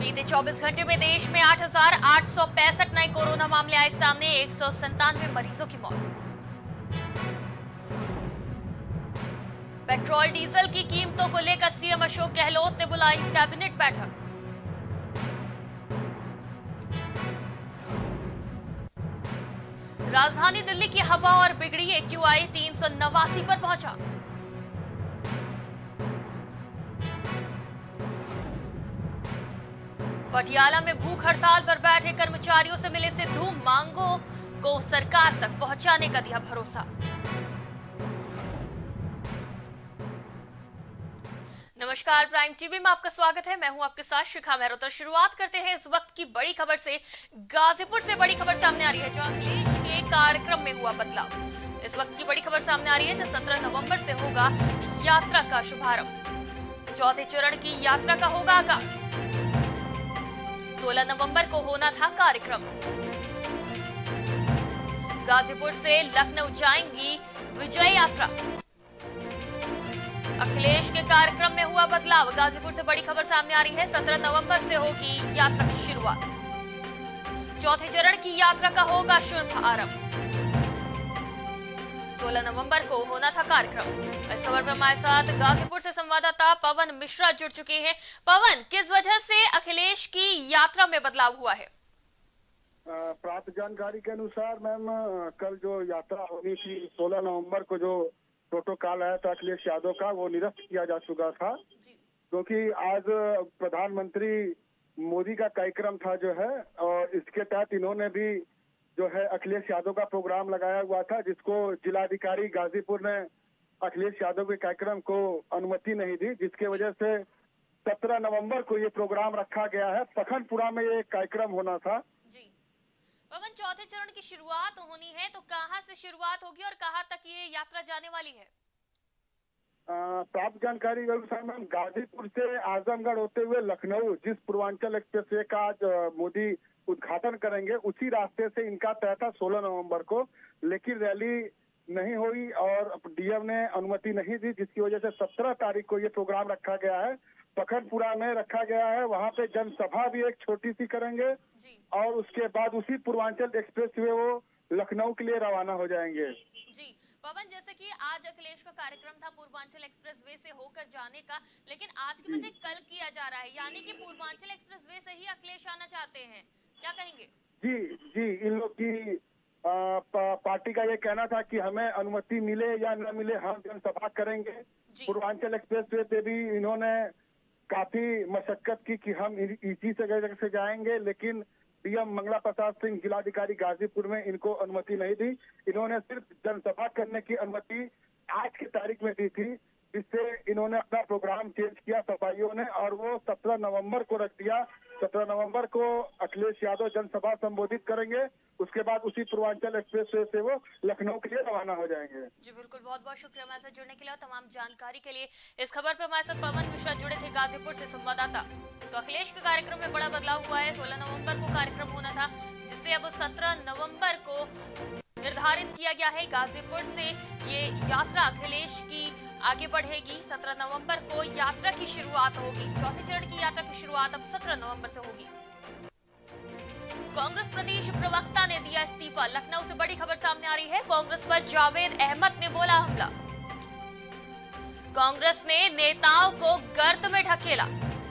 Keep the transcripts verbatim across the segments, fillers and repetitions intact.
बीते चौबीस घंटे में देश में आठ हजार आठ सौ पैंसठ नए कोरोना मामले आए सामने, एक सौ संतानवे मरीजों की मौत। पेट्रोल डीजल की कीमतों को लेकर सीएम अशोक गहलोत ने बुलाई कैबिनेट बैठक। राजधानी दिल्ली की हवा और बिगड़ी एक्यूआई तीन सौ नवासी पर पहुंचा। पटियाला में भूख हड़ताल पर बैठे कर्मचारियों से मिले सिद्धू, मांगों को सरकार तक पहुंचाने का दिया भरोसा। नमस्कार, प्राइम टीवी में आपका स्वागत है। मैं हूं आपके साथ शिखा मेहरोत्रा। शुरुआत करते हैं इस वक्त की बड़ी खबर से। गाजीपुर से बड़ी खबर सामने आ रही है, जहां अखिलेश के कार्यक्रम में हुआ बदलाव। इस वक्त की बड़ी खबर सामने आ रही है, जो सत्रह नवंबर से होगा यात्रा का शुभारंभ। चौथे चरण की यात्रा का होगा आगाज। सोलह नवंबर को होना था कार्यक्रम। गाजीपुर से लखनऊ जाएंगी विजय यात्रा। अखिलेश के कार्यक्रम में हुआ बदलाव। गाजीपुर से बड़ी खबर सामने आ रही है, सत्रह नवंबर से होगी यात्रा की शुरुआत। चौथे चरण की यात्रा का होगा शुभारंभ। सोलह नवंबर को होना था कार्यक्रम। इस खबर में हमारे साथ गाजीपुर से संवाददाता पवन मिश्रा जुड़ चुके हैं। पवन, किस वजह से अखिलेश की यात्रा में बदलाव हुआ है? प्राप्त जानकारी के अनुसार मैम, कल जो यात्रा होनी थी सोलह नवंबर को, जो प्रोटोकॉल आया था अखिलेश यादव का, वो निरस्त किया जा चुका था, क्योंकि आज प्रधानमंत्री मोदी का कार्यक्रम था जो है, और इसके तहत इन्होंने भी जो है अखिलेश यादव का प्रोग्राम लगाया हुआ था, जिसको जिलाधिकारी गाजीपुर ने अखिलेश यादव के कार्यक्रम को अनुमति नहीं दी, जिसके वजह से सत्रह नवंबर को ये प्रोग्राम रखा गया है। पखनपुरा में ये कार्यक्रम होना था। जी पवन, चौथे चरण की शुरुआत होनी है, तो कहां से शुरुआत होगी और कहां तक ये यात्रा जाने वाली है? प्राप्त जानकारी के अनुसार मैम, गाजीपुर से आजमगढ़ होते हुए लखनऊ, जिस पूर्वांचल एक्सप्रेस वे का आज मोदी उद्घाटन करेंगे, उसी रास्ते से इनका तय था सोलह नवंबर को, लेकिन रैली नहीं हुई और डीएम ने अनुमति नहीं दी, जिसकी वजह से सत्रह तारीख को ये प्रोग्राम रखा गया है। पखनपुरा में रखा गया है, वहाँ पे जनसभा भी एक छोटी सी करेंगे और उसके बाद उसी पूर्वांचल एक्सप्रेस वे वो लखनऊ के लिए रवाना हो जाएंगे। जी पवन, जैसे कि आज अखिलेश का कार्यक्रम था पूर्वांचल एक्सप्रेस वे से होकर जाने का, लेकिन आज की बजाय कल किया जा रहा है, यानी कि पूर्वांचल एक्सप्रेस वे से ही अखिलेश आना चाहते हैं, क्या कहेंगे? जी जी इन लोग की आ, पार्टी का ये कहना था कि हमें अनुमति मिले या न मिले, हम जनसभा करेंगे। पूर्वांचल एक्सप्रेस वे पे भी इन्होंने काफी मशक्कत की कि हम इसी जगह से जाएंगे, लेकिन डीएम मंगला प्रसाद सिंह जिलाधिकारी गाजीपुर में इनको अनुमति नहीं दी। इन्होंने सिर्फ जनसभा करने की अनुमति आज की तारीख में दी थी, जिससे इन्होंने अपना प्रोग्राम चेंज किया सफाइयों ने, और वो सत्रह नवंबर को रख दिया। सत्रह नवंबर को अखिलेश यादव जनसभा संबोधित करेंगे, उसके बाद उसी पूर्वांचल एक्सप्रेस वे से वो लखनऊ के लिए रवाना हो जाएंगे। जी बिल्कुल, बहुत बहुत शुक्रिया हमारे साथ जुड़ने के लिए और तमाम जानकारी के लिए। इस खबर पे हमारे साथ पवन मिश्रा जुड़े थे गाजीपुर से संवाददाता। तो अखिलेश के कार्यक्रम में बड़ा बदलाव हुआ है। सोलह नवंबर को कार्यक्रम होना था, जिससे अब सत्रह नवंबर को निर्धारित किया गया है। गाजीपुर से ये यात्रा अखिलेश की आगे बढ़ेगी। सत्रह नवंबर को यात्रा की शुरुआत होगी। चौथे चरण की यात्रा की शुरुआत अब सत्रह नवंबर से होगी। कांग्रेस प्रदेश प्रवक्ता ने दिया इस्तीफा। लखनऊ से बड़ी खबर सामने आ रही है। कांग्रेस पर जावेद अहमद ने बोला हमला। कांग्रेस ने नेताओं को गर्त में ढकेला।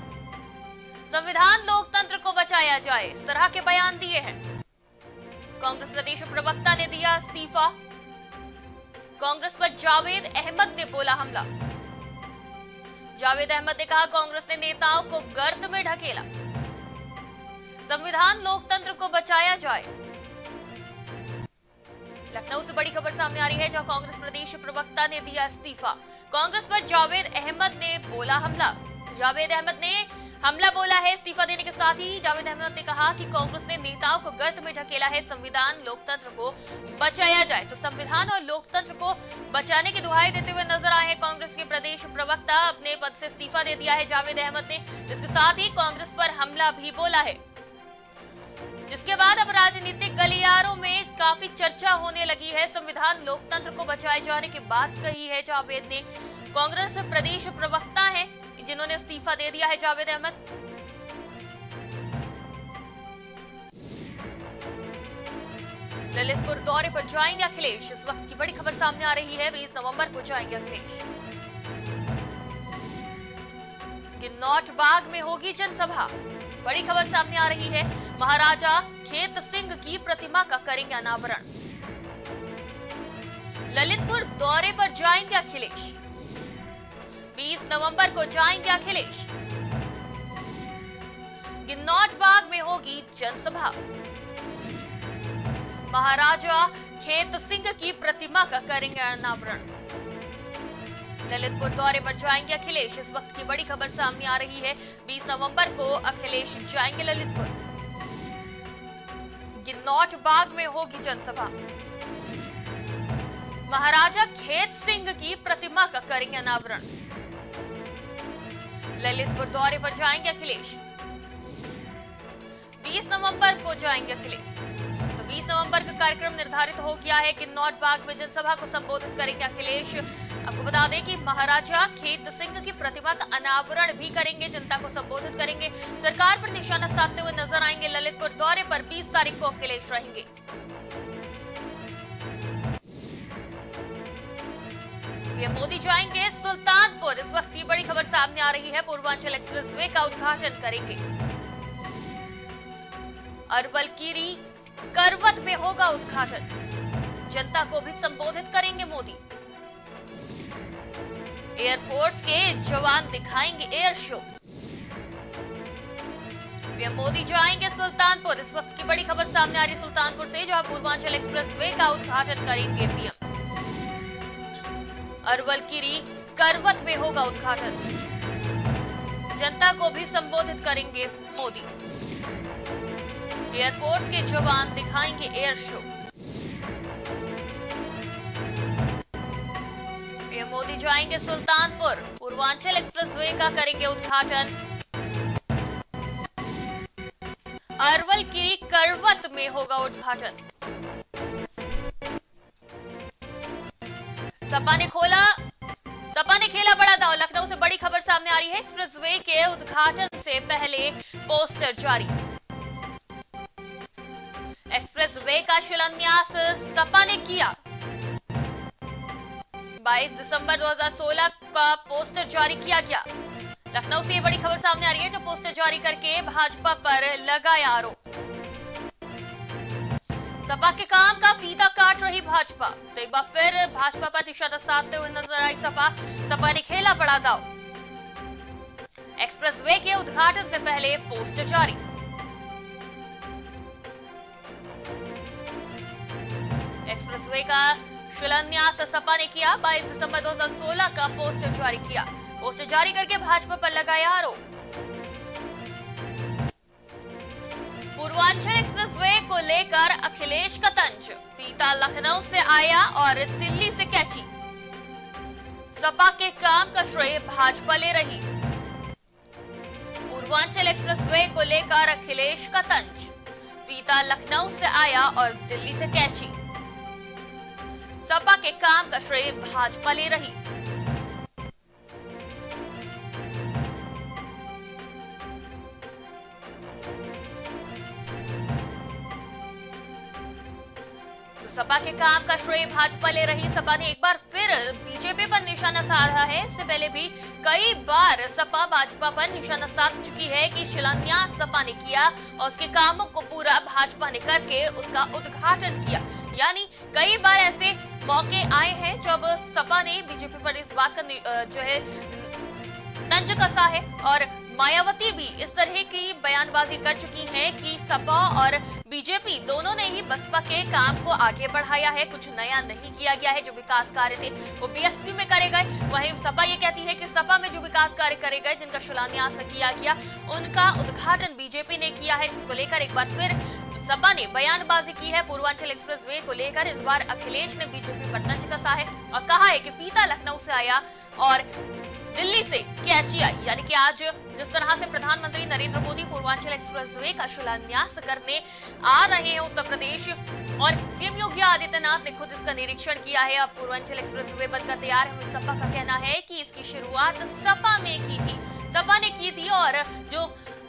संविधान लोकतंत्र को बचाया जाए, इस तरह के बयान दिए हैं। कांग्रेस प्रदेश प्रवक्ता ने दिया इस्तीफा। कांग्रेस पर जावेद अहमद ने बोला हमला। जावेद अहमद ने कहा, कांग्रेस ने नेताओं को गर्त में ढकेला। संविधान लोकतंत्र को बचाया जाए। लखनऊ से बड़ी खबर सामने आ रही है, जहां कांग्रेस प्रदेश प्रवक्ता ने दिया इस्तीफा। कांग्रेस पर जावेद अहमद ने बोला हमला। जावेद अहमद ने हमला बोला है। इस्तीफा देने के साथ ही जावेद अहमद ने कहा कि कांग्रेस ने नेताओं को गर्त में ढकेला है। संविधान लोकतंत्र को बचाया जाए। तो संविधान और लोकतंत्र को बचाने की दुहाई देते हुए नजर आए हैं कांग्रेस के प्रदेश प्रवक्ता। अपने पद से इस्तीफा दे दिया है जावेद अहमद ने। इसके साथ ही कांग्रेस पर हमला भी बोला है, जिसके बाद अब राजनीतिक गलियारों में काफी चर्चा होने लगी है। संविधान लोकतंत्र को बचाए जाने की बात कही है जावेद ने। कांग्रेस प्रदेश प्रवक्ता है जिन्होंने इस्तीफा दे दिया है जावेद अहमद। ललितपुर दौरे पर जाएंगे अखिलेश। इस वक्त की बड़ी खबर सामने आ रही है, बीस नवंबर को जाएंगे अखिलेश। किन्नौर बाग में होगी जनसभा, बड़ी खबर सामने आ रही है। महाराजा खेत सिंह की प्रतिमा का करेंगे अनावरण। ललितपुर दौरे पर जाएंगे अखिलेश, बीस नवंबर को जाएंगे अखिलेश। किन्नौर बाग में होगी जनसभा। महाराजा खेत सिंह की प्रतिमा का करेंगे अनावरण। ललितपुर दौरे पर जाएंगे अखिलेश। इस वक्त की बड़ी खबर सामने आ रही है, बीस नवंबर को अखिलेश जाएंगे ललितपुर। किन्नौर बाग में होगी जनसभा। महाराजा खेत सिंह की प्रतिमा का करेंगे अनावरण। ललितपुर दौरे पर जाएंगे अखिलेश, बीस नवंबर को जाएंगे अखिलेश। तो बीस नवंबर का कार्यक्रम निर्धारित हो गया है। किन्नौर बाग में जनसभा को संबोधित करेंगे अखिलेश। आपको बता दें कि महाराजा खेत सिंह की प्रतिमा का अनावरण भी करेंगे, जनता को संबोधित करेंगे, सरकार पर निशाना साधते हुए नजर आएंगे। ललितपुर दौरे पर बीस तारीख को अखिलेश रहेंगे। मोदी जाएंगे सुल्तानपुर। इस वक्त की बड़ी खबर सामने आ रही है, पूर्वांचल एक्सप्रेसवे का उद्घाटन करेंगे। अरवल कीरी करवत में होगा उद्घाटन, जनता को भी संबोधित करेंगे मोदी। एयरफोर्स के जवान दिखाएंगे एयर शो। पीएम मोदी जाएंगे सुल्तानपुर। इस वक्त की बड़ी खबर सामने आ रही सुल्तानपुर से, जहां पूर्वांचल एक्सप्रेसवे का उद्घाटन करेंगे पीएम। अरवल कीरी करवत में होगा उद्घाटन, जनता को भी संबोधित करेंगे मोदी। एयरफोर्स के जवान दिखाएंगे एयर शो। पीएम मोदी जाएंगे सुल्तानपुर, पूर्वांचल एक्सप्रेसवे का करेंगे उद्घाटन। अरवल कीरी करवत में होगा उद्घाटन। सपा ने खोला सपा ने खेला बड़ा दांव। लखनऊ से बड़ी खबर सामने आ रही है, एक्सप्रेसवे के उद्घाटन से पहले पोस्टर जारी। एक्सप्रेसवे का शिलान्यास सपा ने किया। बाईस दिसंबर दो हज़ार सोलह का पोस्टर जारी किया गया। लखनऊ से ये बड़ी खबर सामने आ रही है, जो पोस्टर जारी करके भाजपा पर लगाया आरोप। सपा के काम का फीता काट रही भाजपा, तो एक बार फिर भाजपा पर निशाना साधते हुए नजर आई सपा। सपा ने खेला बड़ा दांव। एक्सप्रेसवे के उद्घाटन से पहले पोस्टर जारी। एक्सप्रेसवे का शिलान्यास सपा ने किया। बाईस दिसंबर दो हज़ार सोलह का पोस्टर जारी किया। पोस्टर जारी करके भाजपा पर लगाया आरोप। पूर्वांचल एक्सप्रेसवे को लेकर अखिलेश का तंज, फीता लखनऊ से आया और दिल्ली से कैची। सपा के काम का श्रेय भाजपा ले रही। पूर्वांचल एक्सप्रेसवे को लेकर अखिलेश का तंज, फीता लखनऊ से आया और दिल्ली से कैची। सपा के काम का श्रेय भाजपा ले रही। सपा के काम का श्रेय भाजपा ले रही। सपा ने एक बार फिर बीजेपी पर निशाना साधा है। इससे पहले भी कई बार सपा भाजपा पर निशाना साध चुकी है कि शिलान्यास सपा ने किया और उसके कामों को पूरा भाजपा ने करके उसका उद्घाटन किया। यानी कई बार ऐसे मौके आए हैं जब सपा ने बीजेपी पर इस बात का जो है तंज कसा है, और मायावती भी इस तरह की बयानबाजी कर चुकी हैं कि सपा और बीजेपी दोनों ने ही बसपा के काम को आगे बढ़ाया है, कुछ नया नहीं किया गया है। जो विकास कार्य थे वो बीएसपी में करे गए। वहीं सपा ये कहती है कि सपा में जो विकास कार्य करे गए, जिनका शिलान्यास किया गया, उनका उद्घाटन बीजेपी ने किया है, जिसको लेकर एक बार फिर सपा ने बयानबाजी की है। पूर्वांचल एक्सप्रेसवे को लेकर इस बार अखिलेश ने बीजेपी पर तंज कसा है और कहा है कि फीता लखनऊ से आया और दिल्ली से कैची आई। यानी कि आज जिस तरह से प्रधानमंत्री नरेंद्र मोदी पूर्वांचल एक्सप्रेसवे का शिलान्यास करने आ रहे हैं उत्तर प्रदेश, और सीएम योगी आदित्यनाथ ने खुद इसका निरीक्षण किया है। अब पूर्वांचल एक्सप्रेसवे बनकर तैयार है। सपा का कहना है कि इसकी शुरुआत सपा में की थी, सपा ने की थी, और जो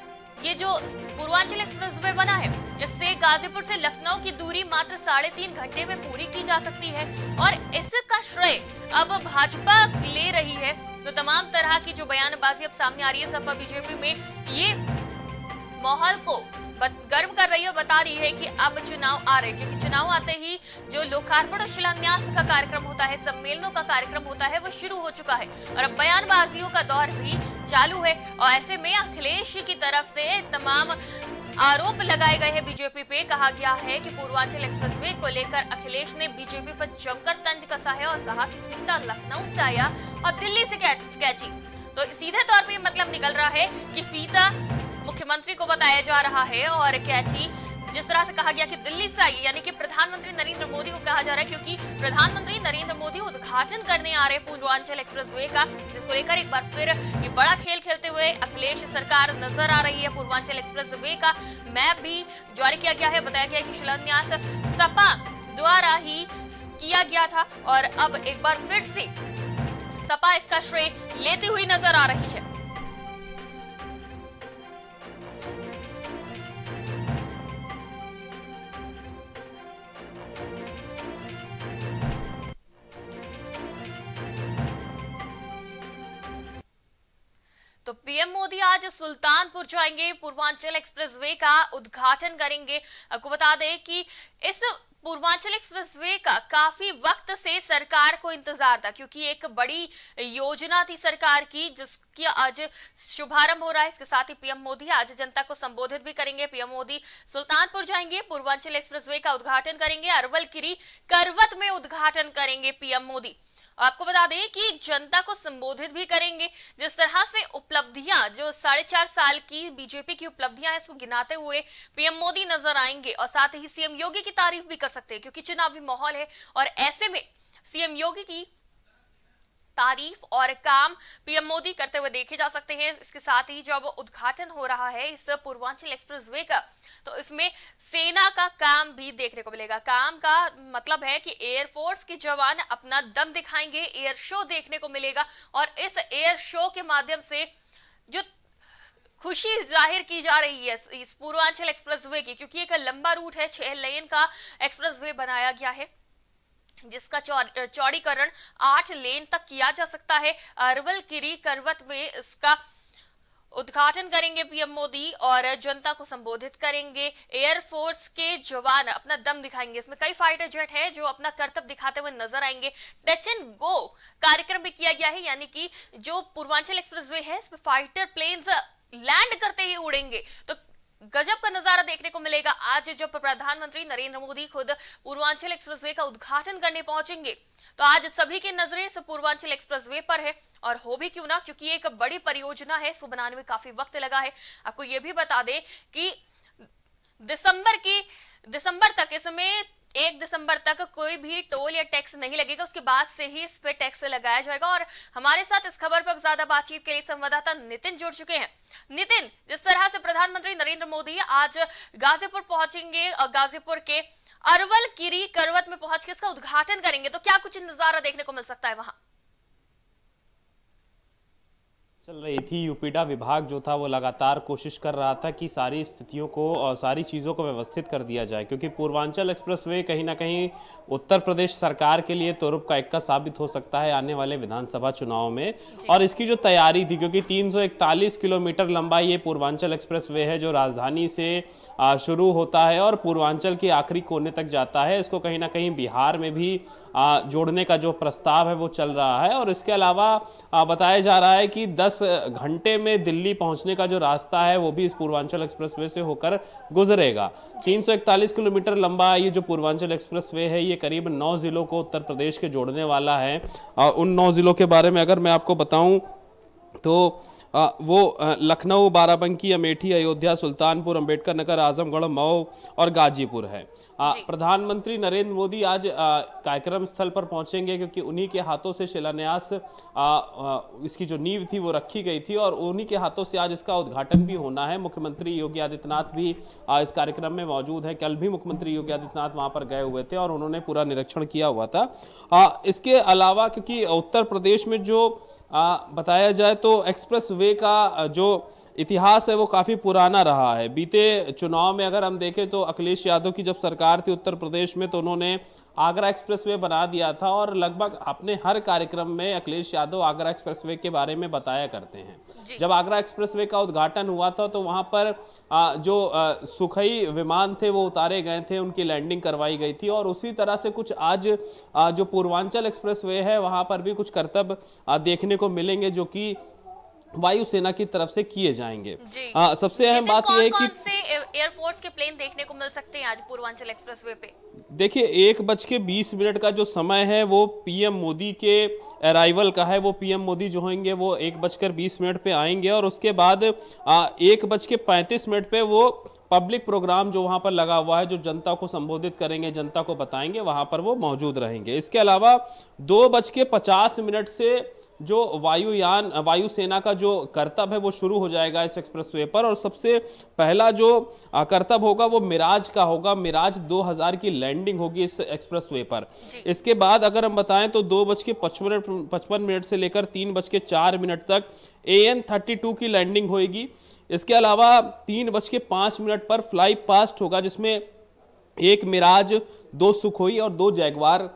ये जो पूर्वांचल एक्सप्रेसवे बना है, इससे गाजीपुर से लखनऊ की दूरी मात्र साढ़े तीन घंटे में पूरी की जा सकती है और इसका श्रेय अब भाजपा ले रही है। तो तमाम तरह की जो बयानबाजी अब सामने आ रही है सपा बीजेपी में, ये माहौल को गर्म कर रही है, बता रही है कि अब चुनाव आ रहे हैं, क्योंकि चुनाव आते ही जो लोकार्पण और शिलान्यास का कार्यक्रम होता है, सम्मेलनों का कार्यक्रम होता है, वो शुरू हो चुका है और अब बयानबाजियों का दौर भी चालू है। और ऐसे में अखिलेश की तरफ से तमाम आरोप लगाए गए हैं बीजेपी पे। कहा गया है कि पूर्वांचल एक्सप्रेसवे को लेकर अखिलेश ने बीजेपी पर जमकर तंज कसा है और कहा कि फीता लखनऊ से आया और दिल्ली से कैची। तो सीधे तौर पे मतलब निकल रहा है कि फीता मुख्यमंत्री को बताया जा रहा है और कैची जिस तरह से कहा गया कि दिल्ली से आई, यानी कि प्रधानमंत्री नरेंद्र मोदी को कहा जा रहा है, क्योंकि प्रधानमंत्री नरेंद्र मोदी उद्घाटन करने आ रहे पूर्वांचल एक्सप्रेसवे का, जिसको लेकर एक बार फिर ये बड़ा खेल खेलते हुए अखिलेश सरकार नजर आ रही है। पूर्वांचल एक्सप्रेसवे का मैप भी जारी किया गया है। बताया गया कि शिलान्यास सपा द्वारा ही किया गया था और अब एक बार फिर से सपा इसका श्रेय लेती हुई नजर आ रही है। तो पीएम मोदी आज सुल्तानपुर जाएंगे, पूर्वांचल एक्सप्रेसवे का उद्घाटन करेंगे। आपको बता दें कि इस पूर्वांचल एक्सप्रेसवे का काफी वक्त से सरकार को इंतजार था, क्योंकि एक बड़ी योजना थी सरकार की जिसकी आज शुभारंभ हो रहा है। इसके साथ ही पीएम मोदी आज जनता को संबोधित भी करेंगे। पीएम मोदी सुल्तानपुर जाएंगे, पूर्वांचल एक्सप्रेसवे का उद्घाटन करेंगे, अरवल किरी करवत में उद्घाटन करेंगे पीएम मोदी। आपको बता दें कि जनता को संबोधित भी करेंगे। जिस तरह से उपलब्धियां, जो साढ़े चार साल की बीजेपी की उपलब्धियां हैं, इसको गिनाते हुए पीएम मोदी नजर आएंगे और साथ ही सीएम योगी की तारीफ भी कर सकते हैं, क्योंकि चुनावी माहौल है और ऐसे में सीएम योगी की तारीफ और काम पीएम मोदी करते हुए देखे जा सकते हैं। इसके साथ ही जब उद्घाटन हो रहा है इस पूर्वांचल एक्सप्रेसवे का, तो इसमें सेना का काम भी देखने को मिलेगा। काम का मतलब है कि एयरफोर्स के जवान अपना दम दिखाएंगे, एयर शो देखने को मिलेगा और इस एयर शो के माध्यम से जो खुशी जाहिर की जा रही है इस पूर्वांचल एक्सप्रेसवे की, क्योंकि एक लंबा रूट है, छह लेन का एक्सप्रेसवे बनाया गया है जिसका चौड़ीकरण आठ लेन तक किया जा सकता है। अरवल किरी करवत में इसका उद्घाटन करेंगे पीएम मोदी और जनता को संबोधित करेंगे। एयरफोर्स के जवान अपना दम दिखाएंगे। इसमें कई फाइटर जेट हैं जो अपना करतब दिखाते हुए नजर आएंगे। टच एंड गो कार्यक्रम भी किया गया है, यानी कि जो पूर्वांचल एक्सप्रेसवे है इसमें फाइटर प्लेन्स लैंड करते ही उड़ेंगे। तो गजब का नजारा देखने को मिलेगा आज जब प्रधानमंत्री नरेंद्र मोदी खुद पूर्वांचल एक्सप्रेसवे का उद्घाटन करने पहुंचेंगे। तो आज सभी की नजरें इस पूर्वांचल एक्सप्रेसवे पर है और हो भी क्यों ना, क्योंकि एक बड़ी परियोजना है, इसको बनाने में काफी वक्त लगा है। आपको यह भी बता दें कि दिसंबर की दिसंबर तक, इसमें एक दिसंबर तक कोई भी टोल या टैक्स नहीं लगेगा, उसके बाद से ही इस पे टैक्स लगाया जाएगा। और हमारे साथ इस खबर पर ज्यादा बातचीत के लिए संवाददाता नितिन जुड़ चुके हैं। नितिन, जिस तरह से प्रधानमंत्री नरेंद्र मोदी आज गाजीपुर पहुंचेंगे और गाजीपुर के अरवल किरी करवत में पहुंच के इसका उद्घाटन करेंगे, तो क्या कुछ नजारा देखने को मिल सकता है वहां? चल रही थी यूपीडा विभाग जो था वो लगातार कोशिश कर रहा था कि सारी स्थितियों को और सारी चीज़ों को व्यवस्थित कर दिया जाए, क्योंकि पूर्वांचल एक्सप्रेसवे कहीं ना कहीं उत्तर प्रदेश सरकार के लिए तुरुप का इक्का साबित हो सकता है आने वाले विधानसभा चुनाव में। और इसकी जो तैयारी थी, क्योंकि तीन सौ इकतालीस किलोमीटर लंबा ये पूर्वांचल एक्सप्रेसवे है जो राजधानी से शुरू होता है और पूर्वांचल के आखिरी कोने तक जाता है। इसको कहीं ना कहीं बिहार में भी आ, जोड़ने का जो प्रस्ताव है वो चल रहा है। और इसके अलावा आ, बताया जा रहा है कि दस घंटे में दिल्ली पहुंचने का जो रास्ता है वो भी इस पूर्वांचल एक्सप्रेसवे से होकर गुजरेगा। तीन सौ इकतालीस किलोमीटर लंबा ये जो पूर्वांचल एक्सप्रेसवे है ये करीब नौ जिलों को उत्तर प्रदेश के जोड़ने वाला है। आ, उन नौ जिलों के बारे में अगर मैं आपको बताऊं तो आ, वो लखनऊ, बाराबंकी, अमेठी, अयोध्या, सुल्तानपुर, अंबेडकर नगर, आजमगढ़, मऊ और गाजीपुर है। आ, प्रधानमंत्री नरेंद्र मोदी आज कार्यक्रम स्थल पर पहुंचेंगे, क्योंकि उन्हीं के हाथों से शिलान्यास आ, आ, इसकी जो नींव थी वो रखी गई थी और उन्हीं के हाथों से आज इसका उद्घाटन भी होना है। मुख्यमंत्री योगी आदित्यनाथ भी आ, इस कार्यक्रम में मौजूद है। कल भी मुख्यमंत्री योगी आदित्यनाथ वहां पर गए हुए थे और उन्होंने पूरा निरीक्षण किया हुआ था। आ, इसके अलावा क्योंकि उत्तर प्रदेश में जो आ, बताया जाए तो एक्सप्रेस वे का जो इतिहास है वो काफी पुराना रहा है। बीते चुनाव में अगर हम देखें तो अखिलेश यादव की जब सरकार थी उत्तर प्रदेश में, तो उन्होंने आगरा एक्सप्रेसवे बना दिया था और लगभग अपने हर कार्यक्रम में अखिलेश यादव आगरा एक्सप्रेसवे के बारे में बताया करते हैं। जब आगरा एक्सप्रेसवे का उद्घाटन हुआ था तो वहां पर आ, जो आ, सुखई विमान थे वो उतारे गए थे, उनकी लैंडिंग करवाई गई थी। और उसी तरह से कुछ आज आ, जो पूर्वांचल एक्सप्रेसवे है वहां पर भी कुछ करतब देखने को मिलेंगे जो कि वायुसेना की तरफ से किए जाएंगे। आ, सबसे अहम बात यह है कि कौन से एयरफोर्स के प्लेन देखने को मिल सकते हैं आज पूर्वांचल एक्सप्रेसवे पे? देखिए, एक बज के बीस मिनट का जो समय है वो पीएम मोदी के अराइवल का है। वो पीएम मोदी जो होंगे वो एक बजकर बीस मिनट पे आएंगे और उसके बाद आ, एक बज के पैंतीस मिनट पे वो पब्लिक प्रोग्राम जो वहां पर लगा हुआ है, जो जनता को संबोधित करेंगे, जनता को बताएंगे, वहां पर वो मौजूद रहेंगे। इसके अलावा दो बज के पचास मिनट से जो वायुयान वायुसेना का जो करतब है वो शुरू हो जाएगा इस एक्सप्रेसवे पर। और सबसे पहला जो करतब होगा वो मिराज का होगा। मिराज दो हज़ार की लैंडिंग होगी इस एक्सप्रेसवे पर। इसके बाद अगर हम बताएं तो दो बज के पचपन पचपन मिनट से लेकर तीन बज के चार मिनट तक ए एन थर्टी टू की लैंडिंग होगी। इसके अलावा तीन बज के पांच मिनट पर फ्लाई पास्ट होगा, जिसमें एक मिराज, दो सुखोई और दो जैगवार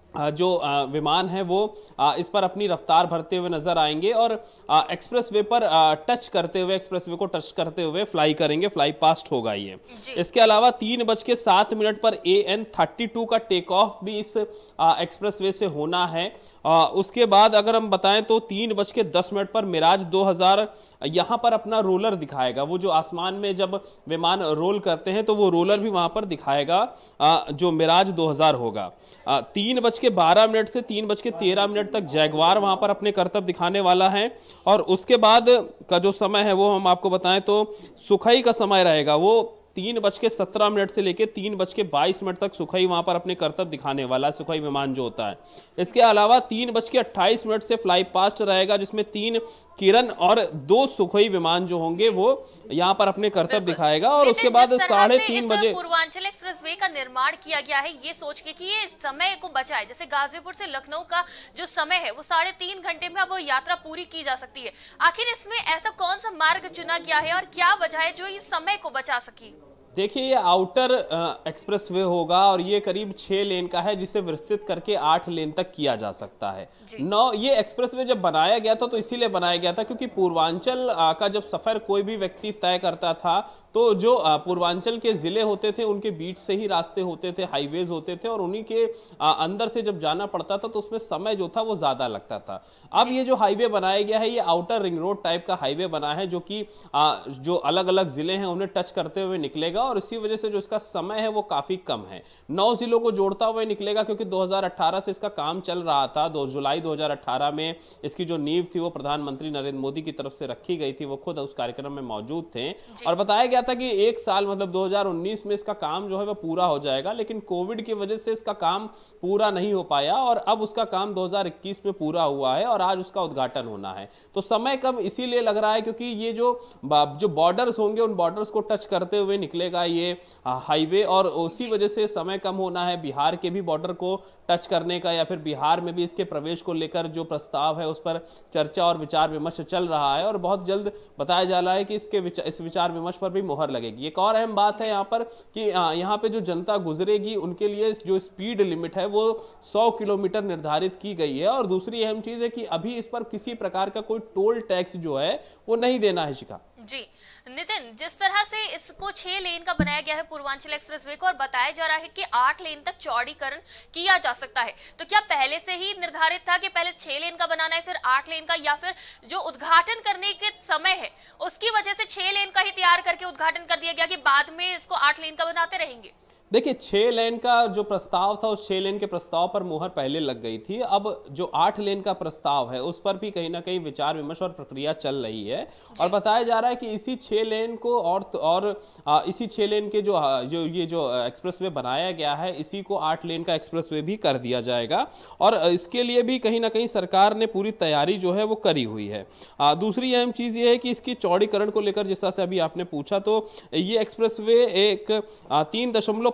जो विमान है वो इस पर अपनी रफ्तार भरते हुए नजर आएंगे और एक्सप्रेसवे पर टच करते हुए, एक्सप्रेसवे को टच करते हुए फ्लाई करेंगे, फ्लाई पास्ट होगा ये। इसके अलावा तीन बज के सात मिनट पर ए एन थर्टी टू का टेक ऑफ भी इस एक्सप्रेसवे से होना है। उसके बाद अगर हम बताएं तो तीन बज के दस मिनट पर मिराज दो हज़ार यहां पर अपना रोलर दिखाएगा। वो जो आसमान में जब विमान रोल करते हैं तो वो रोलर भी वहां पर दिखाएगा जो मिराज दो हज़ार होगा। तीन बज के बारह मिनट से तीन बज के तेरह मिनट तक जैगवार वहां पर अपने करतब दिखाने वाला है। और उसके बाद का जो समय है वो हम आपको बताएं तो सुखई का समय रहेगा। वो तीन बज के सत्रह मिनट से लेकर तीन बज के बाईस मिनट तक सुखई वहां पर अपने करतब दिखाने वाला है, सुखई विमान जो होता है। इसके अलावा तीन बज के अट्ठाईस मिनट से फ्लाई पास्ट रहेगा, जिसमें तीन किरण और दो सुखोई विमान जो होंगे वो यहाँ पर अपने करतब दिखाएगा। और उसके बाद साढ़े तीन बजे पूर्वांचल एक्सप्रेसवे का निर्माण किया गया है ये सोच के कि ये समय को बचाए। जैसे गाजीपुर से लखनऊ का जो समय है वो साढ़े तीन घंटे में अब वो यात्रा पूरी की जा सकती है। आखिर इसमें ऐसा कौन सा मार्ग चुना गया है और क्या वजह है जो इस समय को बचा सकी? देखिए, ये आउटर एक्सप्रेसवे होगा और ये करीब छह लेन का है, जिसे विस्तृत करके आठ लेन तक किया जा सकता है। नौ ये एक्सप्रेसवे जब बनाया गया था तो इसीलिए बनाया गया था क्योंकि पूर्वांचल का जब सफर कोई भी व्यक्ति तय करता था तो जो पूर्वांचल के जिले होते थे उनके बीच से ही रास्ते होते थे, हाईवेज होते थे और उन्हीं के अंदर से जब जाना पड़ता था तो उसमें समय जो था वो ज्यादा लगता था। अब ये जो हाईवे बनाया गया है ये आउटर रिंग रोड टाइप का हाईवे बना है जो कि जो अलग अलग जिले हैं उन्हें टच करते हुए निकलेगा और इसी वजह से जो इसका समय है वो काफी कम है। नौ जिलों को जोड़ता हुआ निकलेगा क्योंकि दो हज़ार अठारह से इसका काम चल रहा था। दो जुलाई दो हज़ार अठारह में इसकी जो नींव थी वो प्रधानमंत्री नरेंद्र मोदी की तरफ से रखी गई थी। वो खुद उस कार्यक्रम में मौजूद थे और बताया गया था कि एक साल मतलब दो हज़ार उन्नीस में इसका काम जो है वो पूरा हो जाएगा, लेकिन कोविड की वजह से इसका काम पूरा नहीं हो पाया और अब उसका काम दो हज़ार इक्कीस में पूरा हुआ है और आज उसका उद्घाटन होना है। तो समय कम इसीलिए लग रहा है क्योंकि ये जो जो बॉर्डर्स होंगे उन बॉर्डर्स को टच करते हुए निकलेगा ये हाईवे और उसी वजह से समय कम होना है। बिहार के भी बॉर्डर को टच करने का या फिर बिहार में भी इसके प्रवेश को लेकर जो प्रस्ताव है उस पर चर्चा और विचार विमर्श चल रहा है और बहुत जल्द बताया जा रहा है कि इसके विचार, इस विचार विमर्श पर भी मोहर लगेगी। एक और अहम बात है यहाँ पर कि यहाँ पे जो जनता गुजरेगी उनके लिए जो स्पीड लिमिट है वो सौ किलोमीटर निर्धारित की गई है। और दूसरी अहम चीज है कि अभी इस पर किसी प्रकार का कोई टोल टैक्स जो है वो नहीं देना है। शिखा जी नितिन, जिस तरह से इसको छह लेन का बनाया गया है पूर्वांचल एक्सप्रेसवे को और बताया जा रहा है कि आठ लेन तक चौड़ीकरण किया जा सकता है, तो क्या पहले से ही निर्धारित था कि पहले छह लेन का बनाना है फिर आठ लेन का, या फिर जो उद्घाटन करने के समय है उसकी वजह से छह लेन का ही तैयार करके उद्घाटन कर दिया गया कि बाद में इसको आठ लेन का बनाते रहेंगे? देखिए, छह लेन का जो प्रस्ताव था उस छह लेन के प्रस्ताव पर मुहर पहले लग गई थी। अब जो आठ लेन का प्रस्ताव है उस पर भी कहीं ना कहीं विचार विमर्श और प्रक्रिया चल रही है और बताया जा रहा है कि इसी छह लेन को और और आ, इसी छह लेन के जो जो ये जो एक्सप्रेसवे बनाया गया है इसी को आठ लेन का एक्सप्रेसवे भी कर दिया जाएगा और इसके लिए भी कहीं ना कहीं सरकार ने पूरी तैयारी जो है वो करी हुई है। आ, दूसरी अहम चीज ये है कि इसकी चौड़ीकरण को लेकर जिस तरह से अभी आपने पूछा तो ये एक्सप्रेसवे एक तीन दशमलव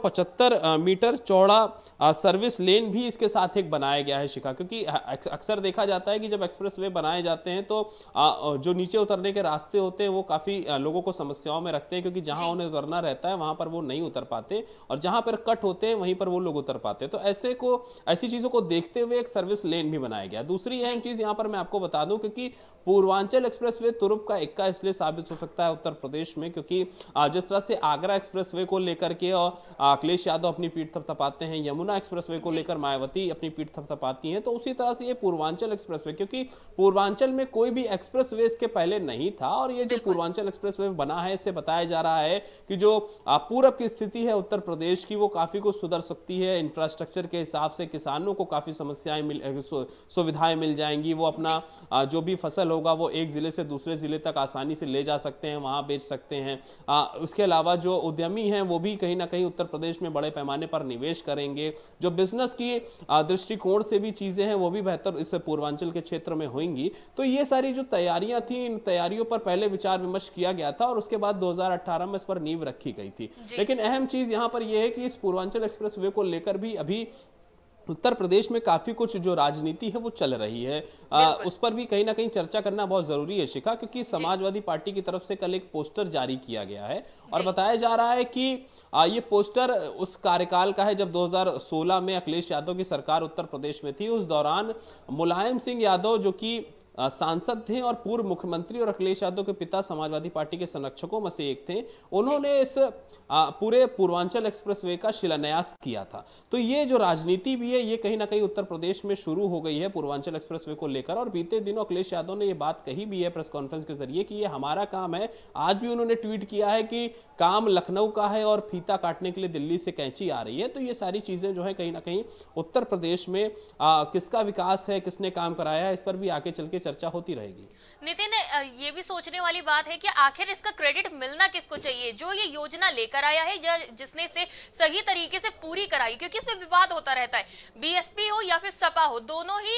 पचहत्तर मीटर चौड़ा सर्विस लेन भी इसके साथ एक बनाया गया है शिखा, क्योंकि अक्सर देखा जाता है कि जब एक्सप्रेसवे बनाए जाते हैं तो जो नीचे उतरने के रास्ते होते हैं वो काफी लोगों को समस्याओं में रखते हैं, क्योंकि जहां उन्हें उतरना रहता है वहां पर वो नहीं उतर पाते और जहां पर कट होते हैं वहीं पर वो लोग उतर पाते हैं। तो ऐसे को ऐसी चीजों को देखते हुए एक सर्विस लेन भी बनाया गया। दूसरी अहम चीज यहां पर मैं आपको बता दूं, क्योंकि पूर्वांचल एक्सप्रेसवे तुरुप का इक्का इसलिए साबित हो सकता है उत्तर प्रदेश में, क्योंकि जिस तरह से आगरा एक्सप्रेसवे को लेकर के और अखिलेश यादव अपनी पीठ थपथपाते हैं, यमुना एक्सप्रेसवे को लेकर मायावती अपनी पीठ थपथपाती हैं, तो उसी तरह से ये पूर्वांचल एक्सप्रेसवे, क्योंकि पूर्वांचल में कोई भी एक्सप्रेसवे इसके पहले नहीं था और ये जो पूर्वांचल एक्सप्रेसवे बना है इससे बताया जा रहा है कि जो पूरब की स्थिति है उत्तर प्रदेश की वो काफी कुछ सुधर सकती है। इंफ्रास्ट्रक्चर के हिसाब से किसानों को काफी समस्याएं मिल सुविधाएं मिल जाएंगी, वो अपना जो भी फसल होगा वो एक जिले से दूसरे जिले तक आसानी से ले जा सकते हैं, वहां बेच सकते हैं। आ, उसके अलावा जो उद्यमी हैं वो भी कहीं ना कहीं उत्तर प्रदेश में बड़े पैमाने पर निवेश करेंगे। जो बिजनेस की दृष्टिकोण से भी चीजें हैं वो भी बेहतर इस पूर्वांचल के क्षेत्र में होंगी। तो ये सारी जो तैयारियां थी, इन तैयारियों पर पहले विचार विमर्श किया गया था और उसके बाद दो हज़ार अठारह में इस पर नींव रखी गई थी। लेकिन अहम चीज यहां पर यह है कि इस पूर्वांचल एक्सप्रेसवे को लेकर भी अभी उत्तर प्रदेश में काफी कुछ जो राजनीति है वो चल रही है, आ, उस पर भी कहीं ना कहीं चर्चा करना बहुत जरूरी है शिखा, क्योंकि समाजवादी पार्टी की तरफ से कल एक पोस्टर जारी किया गया है और बताया जा रहा है कि आ, ये पोस्टर उस कार्यकाल का है जब दो हज़ार सोलह में अखिलेश यादव की सरकार उत्तर प्रदेश में थी। उस दौरान मुलायम सिंह यादव जो कि सांसद थे और पूर्व मुख्यमंत्री और अखिलेश यादव के पिता समाजवादी पार्टी के संरक्षकों में से एक थे, उन्होंने इस पूरे पूर्वांचल एक्सप्रेसवे का शिलान्यास किया था। तो ये जो राजनीति भी है ये कहीं ना कहीं उत्तर प्रदेश में शुरू हो गई है पूर्वांचल एक्सप्रेसवे को लेकर और बीते दिनों अखिलेश यादव ने ये बात कही भी है प्रेस कॉन्फ्रेंस के जरिए कि ये हमारा काम है। आज भी उन्होंने ट्वीट किया है कि काम लखनऊ का है और फीता काटने के लिए दिल्ली से कैंची आ रही है। तो ये सारी चीजें जो है कहीं ना कहीं उत्तर प्रदेश में आ, किसका विकास है, किसने काम कराया है, इस पर भी आगे चल के चर्चा होती रहेगी। नितिन, ये भी सोचने वाली बात है कि आखिर इसका क्रेडिट मिलना किसको चाहिए, जो ये योजना लेकर आया है या जिसने इसे सही तरीके से पूरी कराई, क्योंकि इसमें विवाद होता रहता है। बीएसपी हो या फिर सपा हो, दोनों ही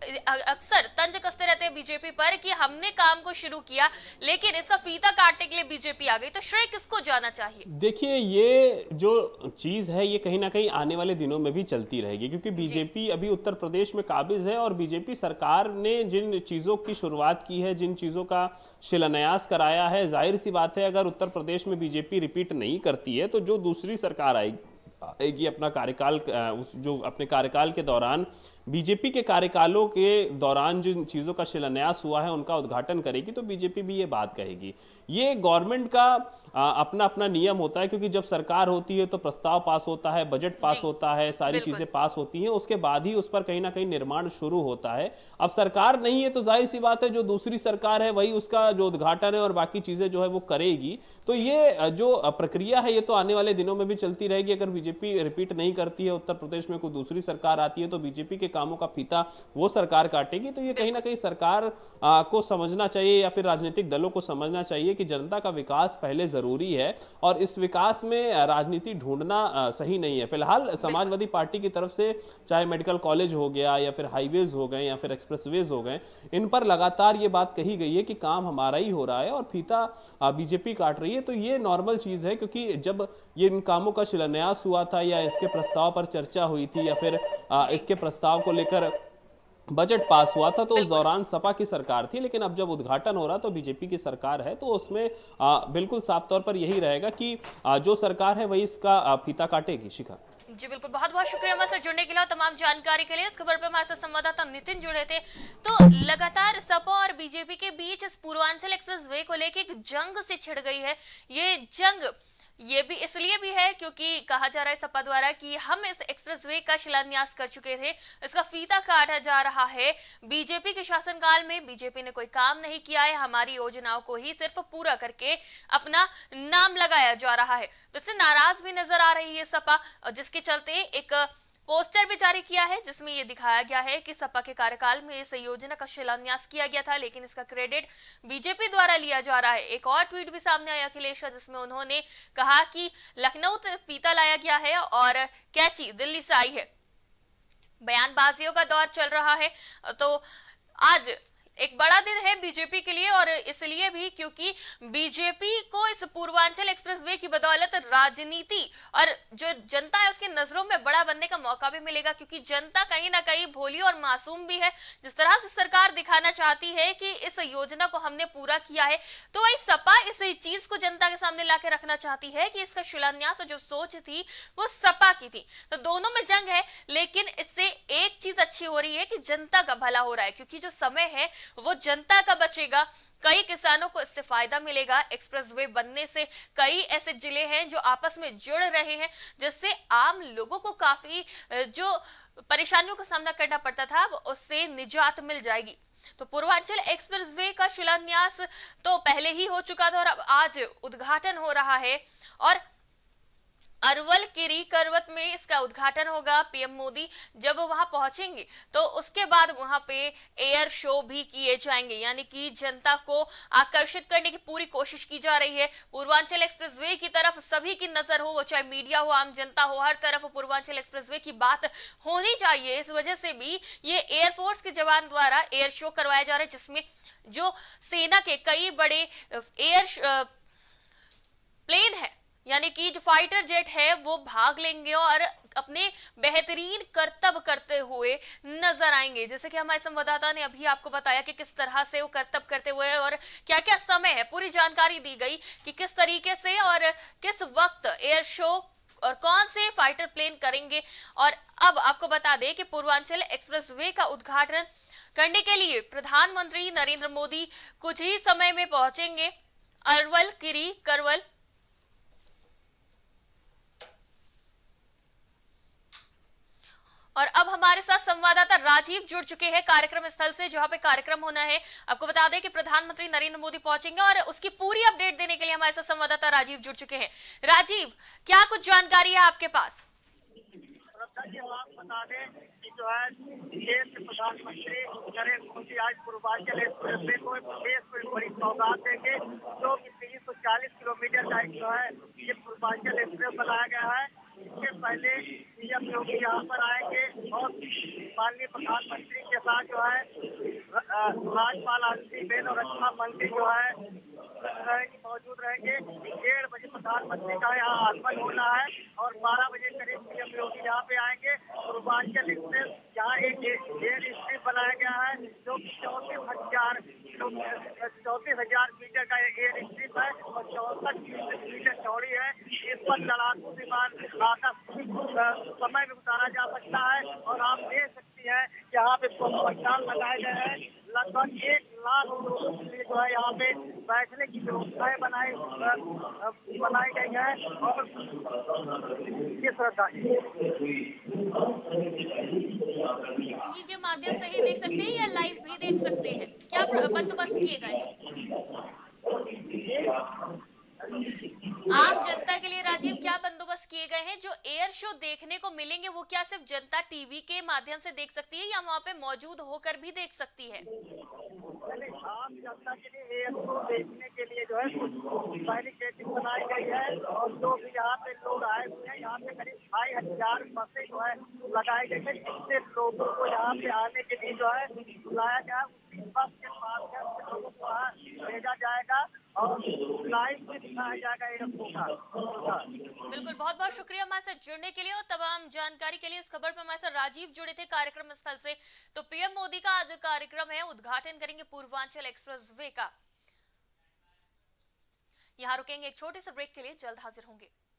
अक्सर तंज कसते रहते हैं बीजेपी पर कि हमने काम को शुरू किया लेकिन इसका फीता काटने के लिए बीजेपी आ गई। तो श्रेय किसको जाना चाहिए? देखिए, ये जो चीज है ये कहीं ना कहीं आने वाले दिनों में भी चलती रहेगी, क्योंकि बीजेपी अभी उत्तर प्रदेश में काबिज है और बीजेपी सरकार ने जिन चीजों की शुरुआत की है, जिन चीजों का शिलान्यास कराया है, जाहिर सी बात है अगर उत्तर प्रदेश में बीजेपी रिपीट नहीं करती है तो जो दूसरी सरकार आएगी आएगी अपना कार्यकाल जो अपने कार्यकाल के दौरान बीजेपी के कार्यकालों के दौरान जिन चीजों का शिलान्यास हुआ है उनका उद्घाटन करेगी, तो बीजेपी भी ये बात कहेगी। ये गवर्नमेंट का आ, अपना अपना नियम होता है, क्योंकि जब सरकार होती है तो प्रस्ताव पास होता है, बजट पास होता है, सारी चीजें पास होती हैं, उसके बाद ही उस पर कहीं ना कहीं निर्माण शुरू होता है। अब सरकार नहीं है तो जाहिर सी बात है जो दूसरी सरकार है वही उसका जो उद्घाटन है और बाकी चीजें जो है वो करेगी। तो ये जो प्रक्रिया है ये तो आने वाले दिनों में भी चलती रहेगी। अगर बीजेपी रिपीट नहीं करती है, उत्तर प्रदेश में कोई दूसरी सरकार आती है तो बीजेपी के कामों का फीता वो सरकार काटेगी। तो ये कहीं ना कहीं सरकार आ, को समझना चाहिए या फिर राजनीतिक दलों को समझना चाहिए कि जनता का विकास पहले जरूरी है और इस विकास में राजनीति ढूंढना सही नहीं है। फिलहाल समाजवादी पार्टी की तरफ से चाहे मेडिकल कॉलेज हो गया या फिर हाईवेज हो गए या फिर एक्सप्रेसवेज हो गए, इन पर लगातार ये बात कही गई है कि काम हमारा ही हो रहा है और फीता बीजेपी काट रही है। तो ये नॉर्मल चीज है, क्योंकि जब ये इन कामों का शिलान्यास हुआ था या इसके प्रस्ताव पर चर्चा हुई थी या फिर इसके प्रस्ताव को लेकर बजट पास हुआ था तो उस दौरान सपा की सरकार थी, लेकिन अब जब उद्घाटन हो रहा तो बीजेपी की सरकार है, तो उसमें आ, बिल्कुल साफ तौर पर यही रहेगा कि आ, जो सरकार है वही इसका आ, फीता काटेगी। शिखा जी बिल्कुल, बहुत बहुत शुक्रिया हमारे साथ जुड़ने के लिए, तमाम जानकारी के लिए। इस खबर पर हमारे साथ संवाददाता नितिन जुड़े थे। तो लगातार सपा और बीजेपी के बीच इस पूर्वांचल एक्सप्रेसवे को लेकर एक जंग से छिड़ गई है। ये जंग ये भी इसलिए भी है क्योंकि कहा जा रहा है सपा द्वारा कि हम इस एक्सप्रेसवे का शिलान्यास कर चुके थे, इसका फीता काटा जा रहा है। बीजेपी के शासनकाल में बीजेपी ने कोई काम नहीं किया है, हमारी योजनाओं को ही सिर्फ पूरा करके अपना नाम लगाया जा रहा है। तो इससे नाराज भी नजर आ रही है सपा, जिसके चलते एक पोस्टर भी जारी किया है जिसमें यह दिखाया गया है कि सपा के कार्यकाल में इस योजना का शिलान्यास किया गया था, लेकिन इसका क्रेडिट बीजेपी द्वारा लिया जा रहा है। एक और ट्वीट भी सामने आया अखिलेश का, जिसमें उन्होंने कहा कि लखनऊ से फीता लाया गया है और कैंची दिल्ली से आई है। बयानबाजियों का दौर चल रहा है, तो आज एक बड़ा दिन है बीजेपी के लिए, और इसलिए भी क्योंकि बीजेपी को इस पूर्वांचल पूर्वांचल एक्सप्रेसवे की बदौलत राजनीति और जो जनता है उसकी नजरों में बड़ा बनने का मौका भी मिलेगा, क्योंकि जनता कहीं ना कहीं भोली और मासूम भी है। जिस तरह से सरकार दिखाना चाहती है कि इस योजना को हमने पूरा किया है, तो वही सपा इस चीज को जनता के सामने लाके रखना चाहती है कि इसका शिलान्यास जो सोच थी वो सपा की थी। तो दोनों में जंग है, लेकिन इससे एक चीज अच्छी हो रही है कि जनता का भला हो रहा है, क्योंकि जो समय है वो जनता का बचेगा। कई किसानों को इससे फायदा मिलेगा। एक्सप्रेसवे बनने से कई ऐसे जिले हैं जो आपस में जुड़ रहे हैं, जिससे आम लोगों को काफी जो परेशानियों का सामना करना पड़ता था अब उससे निजात मिल जाएगी। तो पूर्वांचल एक्सप्रेसवे का शिलान्यास तो पहले ही हो चुका था और अब आज उद्घाटन हो रहा है, और अरवल किरी करवत में इसका उद्घाटन होगा। पीएम मोदी जब वहां पहुंचेंगे तो उसके बाद वहां पे एयर शो भी किए जाएंगे, यानी कि जनता को आकर्षित करने की पूरी कोशिश की जा रही है। पूर्वांचल एक्सप्रेसवे की तरफ सभी की नजर हो, वो चाहे मीडिया हो, आम जनता हो, हर तरफ पूर्वांचल एक्सप्रेसवे की बात होनी चाहिए। इस वजह से भी ये एयरफोर्स के जवान द्वारा एयर शो करवाया जा रहा है, जिसमें जो सेना के कई बड़े एयर प्लेन है, यानी कि जो फाइटर जेट है वो भाग लेंगे और अपने बेहतरीन कर्तव्य करते हुए नजर आएंगे। जैसे कि हमारे संवाददाता ने अभी आपको बताया कि किस तरह से वो कर्तव्य करते हुए और क्या क्या समय है, पूरी जानकारी दी गई कि किस तरीके से और किस वक्त एयर शो और कौन से फाइटर प्लेन करेंगे। और अब आपको बता दें कि पूर्वांचल एक्सप्रेसवे का उद्घाटन करने के लिए प्रधानमंत्री नरेंद्र मोदी कुछ ही समय में पहुंचेंगे अरवल किरी करवल। और अब हमारे साथ संवाददाता राजीव जुड़ चुके हैं कार्यक्रम स्थल से, जहां पे कार्यक्रम होना है। आपको बता दें कि प्रधानमंत्री नरेंद्र मोदी पहुंचेंगे और उसकी पूरी अपडेट देने के लिए हमारे साथ संवाददाता राजीव जुड़ चुके हैं। राजीव, क्या कुछ जानकारी है आपके पास? आप बता दें कि जो है देश के प्रधानमंत्री नरेंद्र मोदी आज पूर्वांचल एक्सप्रेसवे को देश को एक बड़ी सौगात देंगे, जो कि तीन सौ चालीस किलोमीटर का जो है ये पूर्वांचल एक्सप्रेस बनाया गया है। इसके पहले पीएम योगी यहाँ पर आएंगे और माननीय प्रधानमंत्री के साथ जो है राज्यपाल आनंदीबेन और रक्षा मंत्री जो है मौजूद रहेंगे। डेढ़ बजे प्रधानमंत्री का यहाँ आगमन होना है और बारह बजे करीब पीएम योगी यहाँ पे आएंगे। पूर्वांचल एक्सप्रेस यहाँ एक एयर स्ट्रिप बनाया गया है, जो कि चौंतीस हजार चौंतीस हजार मीटर का एयर स्ट्रिप है और चौसठ मीटर चौड़ी है। इस पर लड़ाकू विमान समय में उतारा जा सकता है और आप देख सकती हैं यहाँ पे पंडाल लगाए गए हैं। लगभग एक लाख लोगों के लिए जो है यहाँ पे बैठने की व्यवस्थाएं बनाई बनाई गई है। और ये श्रद्धा के माध्यम से ही देख सकते हैं या लाइव भी देख सकते हैं, क्या बंदोबस्त किए गए हैं आम जनता के लिए? राजीव, क्या बंदोबस्त किए गए हैं? जो एयर शो देखने को मिलेंगे वो क्या सिर्फ जनता टीवी के माध्यम से देख सकती है या वहाँ पे मौजूद होकर भी देख सकती है? आम जनता के लिए एयर शो देखने के लिए जो है बैरिकेडिंग बनाई गई है और जो भी यहाँ पे लोग आए हुए हैं, यहाँ पे करीब ढाई हजार बसें जो है लगाई गई है, जिससे लोगों को यहाँ पे आने के लिए जो है बुलाया गया। उसी बस के माध्यम से लोगों को वहाँ भेजा जाएगा और लाइव भी दिखाया जाएगा एयर शो का। बिल्कुल, बहुत बहुत शुक्रिया हमारे साथ जुड़ने के लिए और तमाम जानकारी के लिए। इस खबर पर हमारे साथ राजीव जुड़े थे कार्यक्रम स्थल से। तो पीएम मोदी का आज कार्यक्रम है, उद्घाटन करेंगे पूर्वांचल एक्सप्रेसवे का। यहाँ रुकेंगे एक छोटे से ब्रेक के लिए, जल्द हाजिर होंगे।